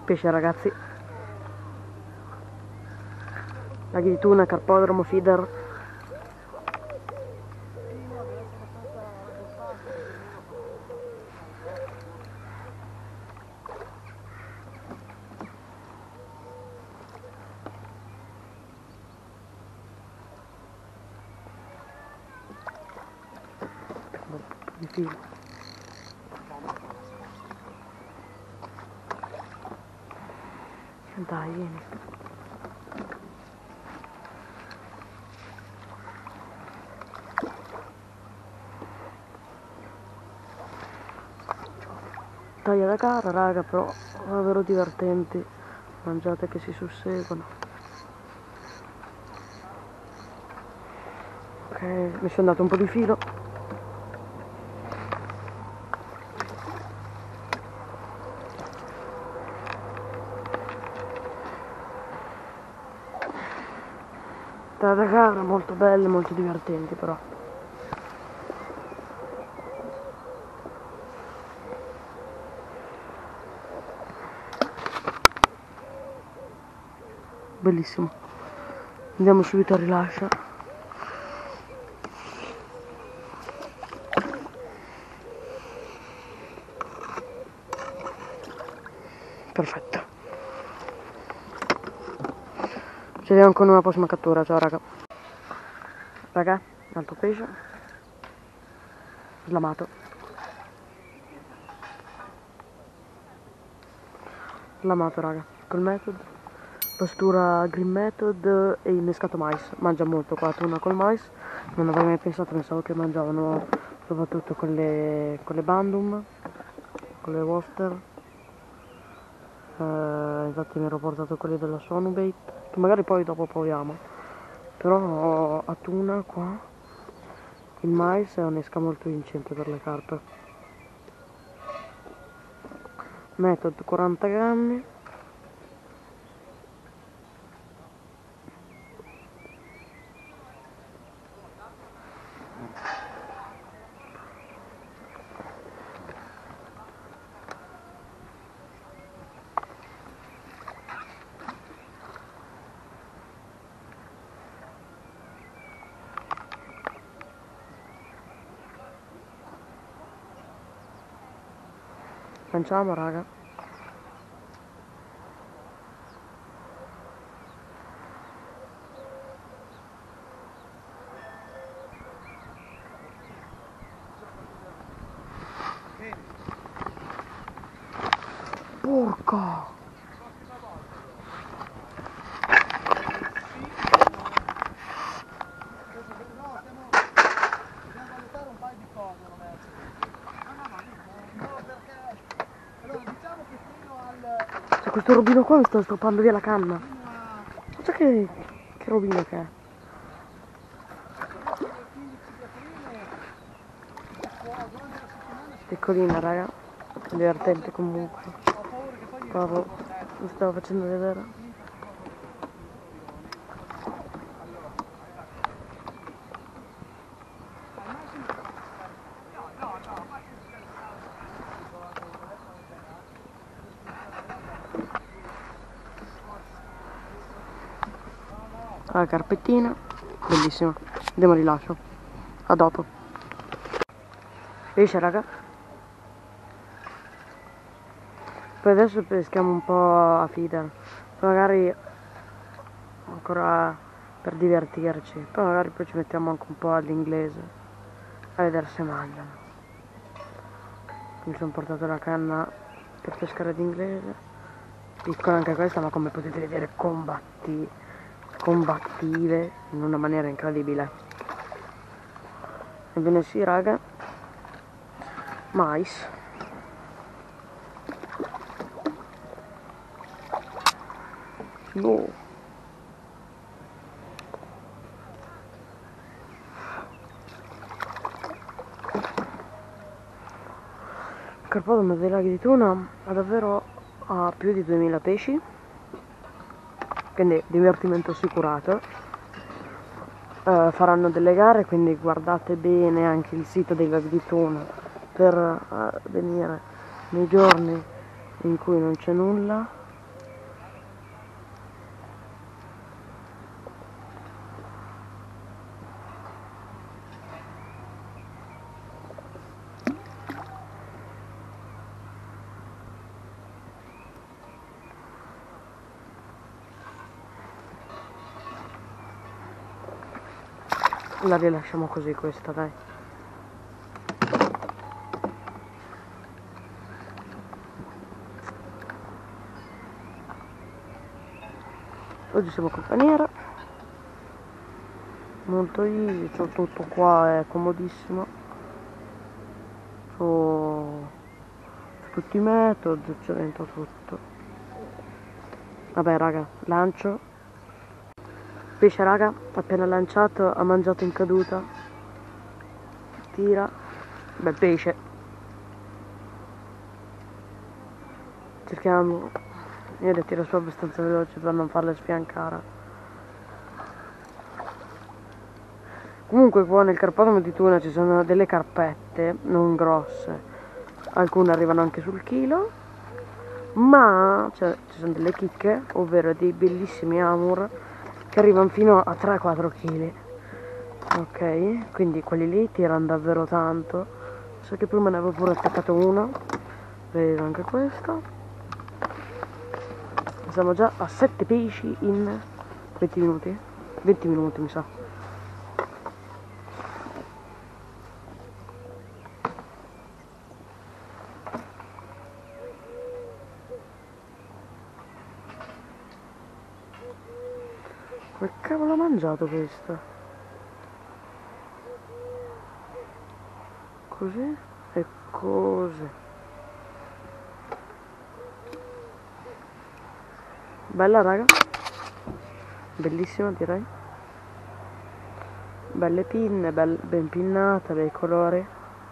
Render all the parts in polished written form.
pesce ragazzi, laghi di tuna, carpodromo, feeder. Di filo. Dai, vieni. Taglia da gara, raga, però davvero divertenti. Mangiate che si susseguono. Ok, mi sono dato un po' di filo. Da gara molto belle, molto divertenti però. Bellissimo. Andiamo subito a rilascio. Perfetto. Ci vediamo con una prossima cattura. Ciao raga. Raga, altro pesce. Slamato. Slamato raga. Col method. Pastura green method e innescato mais. Mangia molto qua tuna col mais. Non avrei mai pensato, pensavo che mangiavano soprattutto con le bandum, con le Worcester. Infatti mi ero portato quelli della Sonubait, che magari poi dopo proviamo. Però a tuna qua il mais è un'esca molto vincente per le carpe. Method 40 grammi. Lanciamo raga. Porca! Cioè, questo robino qua mi sta stroppando via la canna. Guarda che robino che è. Piccolina raga, divertente comunque. Bravo, mi stavo facendo vedere. La carpettina, bellissima. Andiamo a rilascio. A dopo. Pesce raga. Poi adesso peschiamo un po' a feeder. Magari ancora per divertirci. Poi magari poi ci mettiamo anche un po' all'inglese. A vedere se mangiano. Mi sono portato la canna per pescare d'inglese. Piccola anche questa, ma come potete vedere combattive in una maniera incredibile. Ebbene sì raga, mais. No. Il carpodromo dei laghi di tuna ha davvero più di 2000 pesci, quindi divertimento assicurato. Faranno delle gare, quindi guardate bene anche il sito dei laghi di tuna per venire nei giorni in cui non c'è nulla. La rilasciamo così questa, dai. Oggi siamo compagniera. Molto easy, c'ho tutto qua, è comodissimo. C'ho tutti i metodi, c'è dentro tutto. Vabbè raga, lancio. Pesce raga, appena lanciato ha mangiato in caduta. Tira. Bel pesce. Cerchiamo. Io le tiro su abbastanza veloce per non farle sfiancare. Comunque qua nel carpodromo di Tuna ci sono delle carpette, non grosse. Alcune arrivano anche sul chilo. Ma ci sono delle chicche, ovvero dei bellissimi amur che arrivano fino a 3-4 kg. Ok, quindi quelli lì tirano davvero tanto. So che prima ne avevo pure attaccato uno. Vedo anche questo. Siamo già a 7 pesci in 20 minuti. 20 minuti mi sa. Come cavolo ho mangiato questo? Così e così. Bella raga. Bellissima direi. Belle pinne, ben pinnata, bei colori.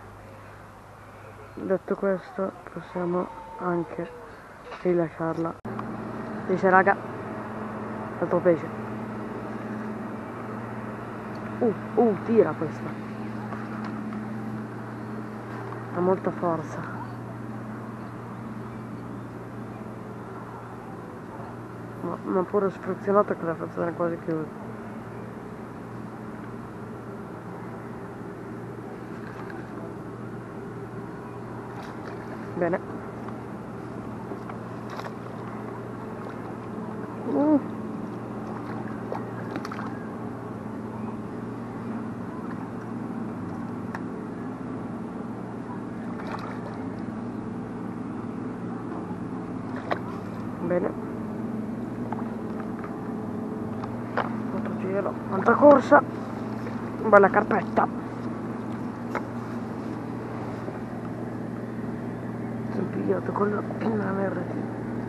Detto questo possiamo anche rilasciarla. Pesce raga. Altro pesce. Tira questa. Ha molta forza. Ma pure sfruzionato che la fazione è quasi chiusa. Bene. Bene. Altro giro, altra corsa. Bella carpetta. Impigliato con la pinna verde.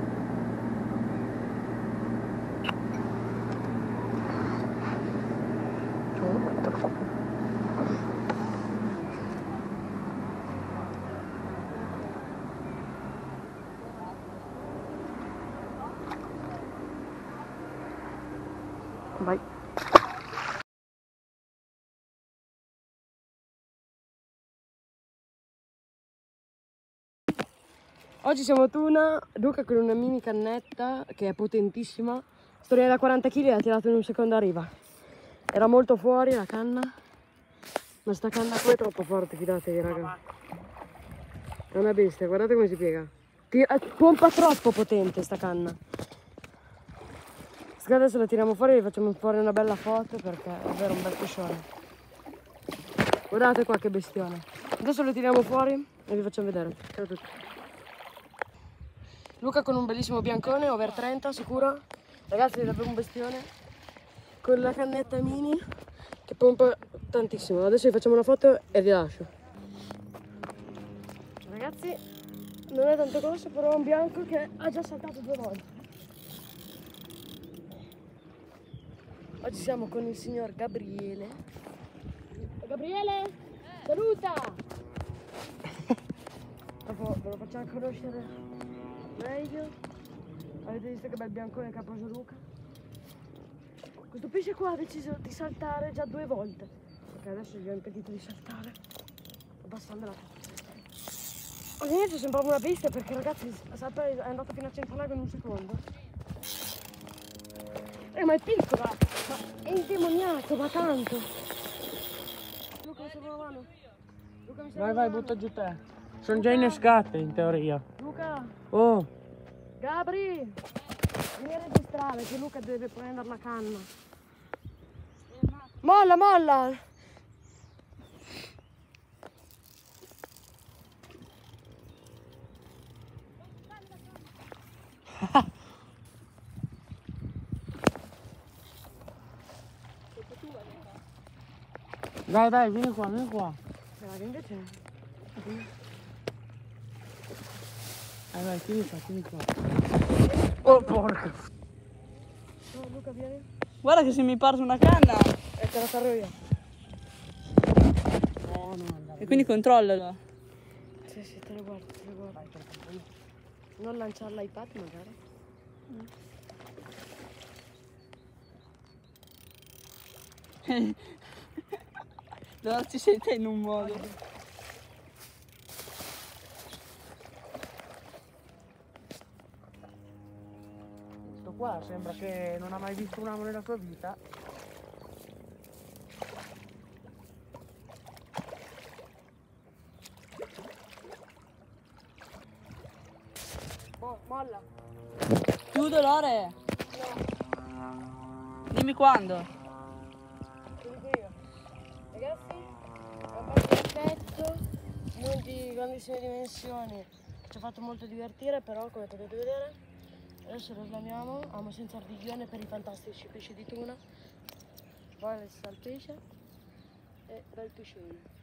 Vai. Oggi siamo a Tuna, Luca con una mini cannetta che è potentissima. Storia da 40 kg e l'ha tirato in un secondo a riva. Era molto fuori la canna, ma sta canna qua è troppo forte, fidatevi raga. È una bestia, guardate come si piega. Pompa troppo potente sta canna. Adesso la tiriamo fuori e vi facciamo fuori una bella foto perché è davvero un bel pescione. Guardate qua che bestione. Adesso lo tiriamo fuori e vi facciamo vedere. Ciao a tutti. Luca con un bellissimo biancone, over 30 sicuro. Ragazzi è davvero un bestione. Con la cannetta mini che pompa tantissimo. Adesso vi facciamo una foto e vi lascio. Ragazzi non è tanto grosso, però è un bianco che ha già saltato 2 volte. Oggi siamo con il signor Gabriele. Gabriele, saluta! Dopo ve lo facciamo conoscere meglio. Avete visto che bel biancone che ha preso Luca? Questo pesce qua ha deciso di saltare già 2 volte. Ok, adesso gli ho impedito di saltare, abbassando la testa. All'inizio sembrava una bestia perché ragazzi è andato fino a 100 lago in un secondo. Ma è piccola, ma è indemoniato, ma tanto. Luca mi serve una mano. Luca, mi serve Vai, butta giù te. Sono già innescate in teoria. Luca! Oh! Gabri! Vieni a registrare che Luca deve prendere la canna. Molla, molla! Dai, dai, vieni qua, vieni qua. Dai, invece... Vai, tieni qua. Oh, porca! No, Luca, vieni. Guarda che se mi parte una canna. E te la sarò io. No, no, E quindi controllalo. Sì, te lo guardo, Non lanciare l'iPad magari. Allora ci sei te in un modo. Questo qua sembra che non ha mai visto un amo nella sua vita. Oh, molla. Tu Lore? Dimmi quando. Ti dico io. Ragazzi, abbiamo fatto un pezzo, non di grandissime dimensioni. Ci ha fatto molto divertire, però come potete vedere, adesso lo slamiamo, amo senza artiglione per i fantastici pesci di tuna. Poi si sa il pesce e bel pescione.